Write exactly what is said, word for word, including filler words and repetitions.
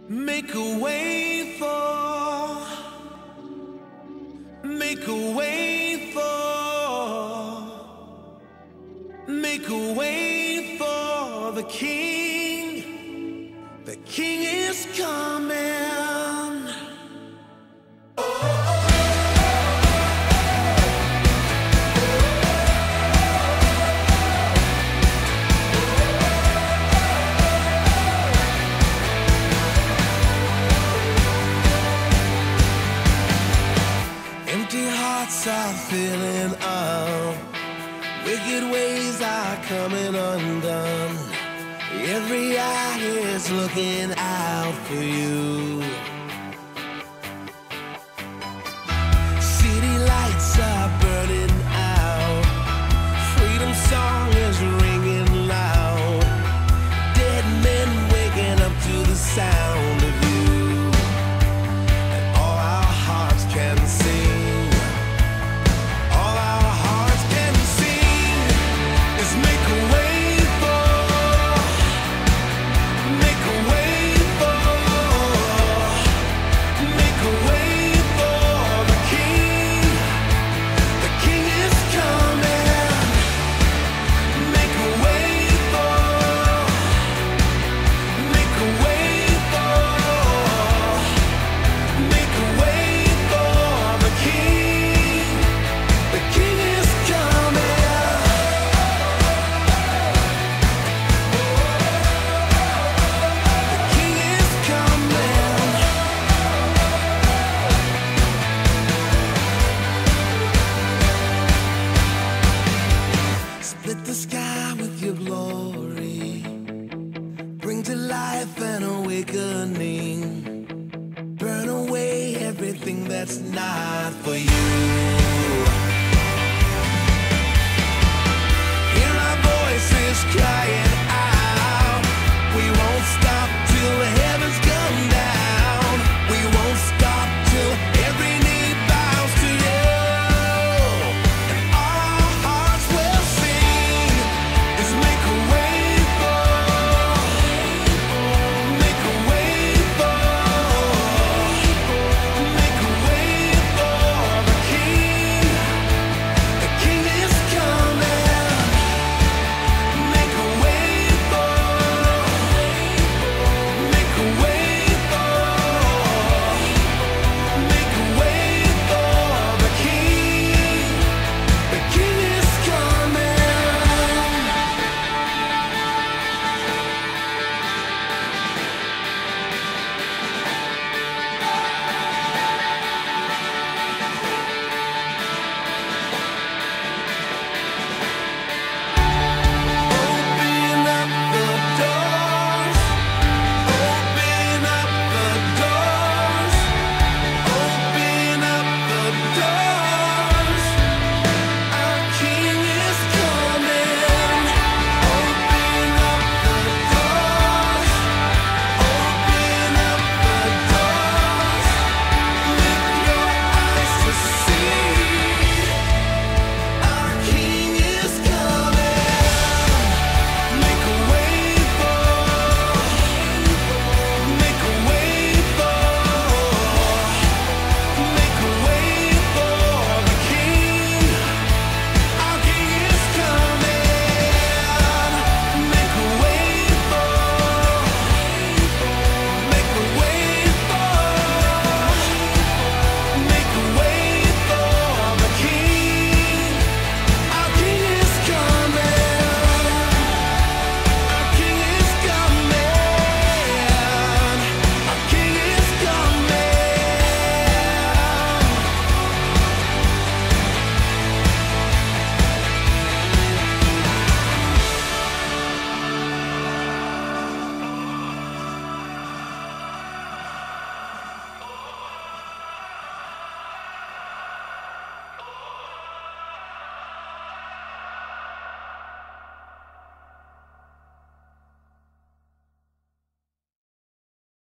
Make a way for, make a way for, make a way for the King. The King is coming. Empty hearts are filling up, wicked ways are coming undone. Every eye is looking out for you. City lights are burning out, freedom song is ringing loud. Dead men waking up to the sound of you, and all our hearts can sing. Split the sky with your glory, bring to life an awakening, burn away everything that's not for you. Hear our voices crying out.